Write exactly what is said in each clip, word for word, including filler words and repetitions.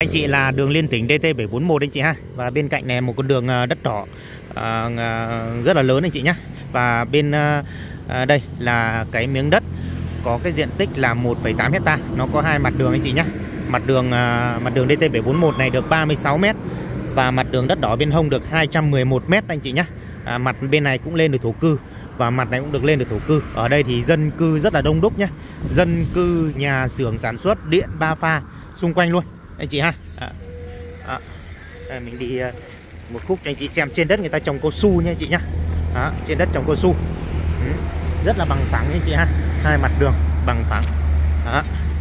Anh chị là đường liên tỉnh D T bảy bốn mốt anh chị ha. Và bên cạnh này một con đường đất đỏ à, rất là lớn anh chị nhé. Và bên à, đây là cái miếng đất có cái diện tích là một phẩy tám hecta. Nó có hai mặt đường anh chị nhé. Mặt đường à, mặt đường D T bảy bốn mốt này được ba mươi sáu mét. Và mặt đường đất đỏ bên hông được hai trăm mười một mét anh chị nhé. à, Mặt bên này cũng lên được thổ cư. Và mặt này cũng được lên được thổ cư. Ở đây thì dân cư rất là đông đúc nhé. Dân cư, nhà xưởng sản xuất, điện ba pha xung quanh luôn anh chị ha. à, à, à, Mình đi uh, một khúc cho anh chị xem. Trên đất người ta trồng cao su nha anh chị nhá. Đó, trên đất trồng cao su. ừ, Rất là bằng phẳng anh chị ha. Hai mặt đường bằng phẳng. Đó.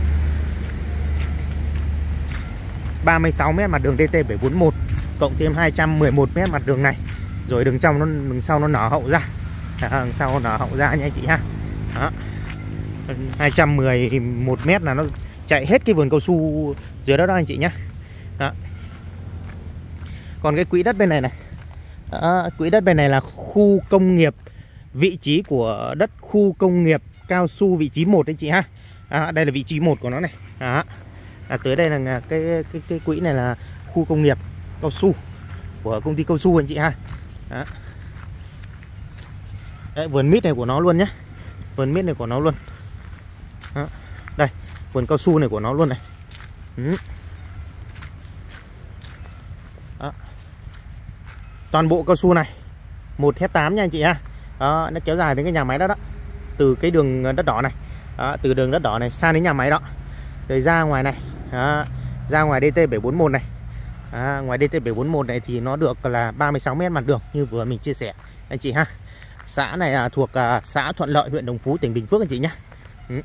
ba mươi sáu mét mặt đường D T bảy bốn mốt cộng thêm hai trăm mười một mét mặt đường này. Rồi đường trong nó đường sau nó nở hậu ra. À, đằng sau nó nở hậu ra nha anh chị ha. Đó. hai trăm mười một mét là nó chạy hết cái vườn cao su dưới đó đó anh chị nhé. Đó. Còn cái quỹ đất bên này này, đó, quỹ đất bên này là khu công nghiệp. Vị trí của đất khu công nghiệp cao su vị trí một anh chị ha. À, đây là vị trí một của nó này. Đó. À, tới đây là cái, cái cái quỹ này là khu công nghiệp cao su của công ty cao su anh chị ha. Đó. Đấy, vườn mít này của nó luôn nhé. Vườn mít này của nó luôn. Đó. Đây, vườn cao su này của nó luôn này. ừ. Đó. Toàn bộ cao su này một hecta tám nha anh chị ha. Đó, nó kéo dài đến cái nhà máy đó đó. Từ cái đường đất đỏ này. Đó, từ đường đất đỏ này sang đến nhà máy đó. Rồi ra ngoài này. Đó, ra ngoài D T bảy bốn mốt này. Đó, ngoài D T bảy bốn mốt này thì nó được là ba mươi sáu mét mặt đường như vừa mình chia sẻ anh chị ha. Xã này là thuộc uh, xã Thuận Lợi, huyện Đồng Phú, tỉnh Bình Phước anh chị nhé. ừ.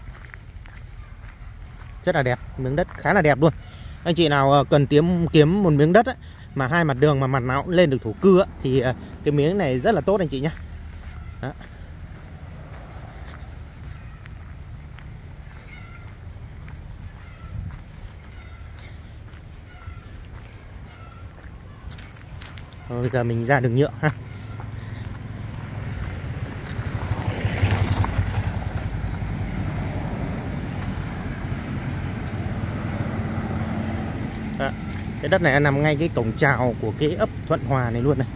Rất là đẹp, miếng đất khá là đẹp luôn. Anh chị nào uh, cần kiếm kiếm một miếng đất ấy, mà hai mặt đường mà mặt nào cũng lên được thổ cư ấy, thì uh, cái miếng này rất là tốt anh chị nhé. Đó. Rồi, bây giờ mình ra đường nhựa ha. Đó. Cái đất này nằm ngay cái cổng chào của cái ấp Thuận Hòa này luôn này.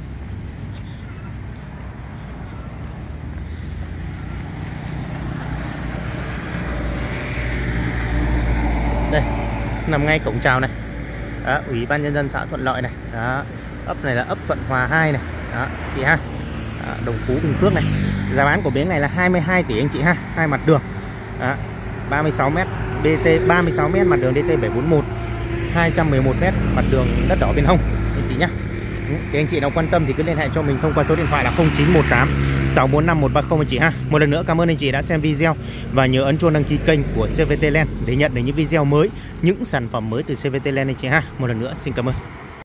Đây, nằm ngay cổng chào này. Đó, Ủy ban nhân dân xã Thuận Lợi này. Đó, ấp này là ấp Thuận Hòa hai này. Đó, chị ha. Đó, Đồng Phú, Bình Phước này. Giá bán của miếng này là hai mươi hai tỷ anh chị ha, hai mặt đường. Đó, ba mươi sáu mét, D T ba mươi sáu mét mặt đường D T bảy bốn mốt, hai trăm mười một mét mặt đường đất đỏ bên hông anh chị nhé. Thì anh chị nào quan tâm thì cứ liên hệ cho mình thông qua số điện thoại là không chín một tám sáu bốn năm một ba không anh chị ha. Một lần nữa cảm ơn anh chị đã xem video và nhớ ấn chuông đăng ký kênh của xê vê tê Land để nhận được những video mới, những sản phẩm mới từ xê vê tê Land anh chị ha. Một lần nữa xin cảm ơn.